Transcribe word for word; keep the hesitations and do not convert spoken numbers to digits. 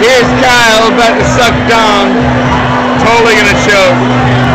Here's Kyle about to suck dong. Totally gonna choke.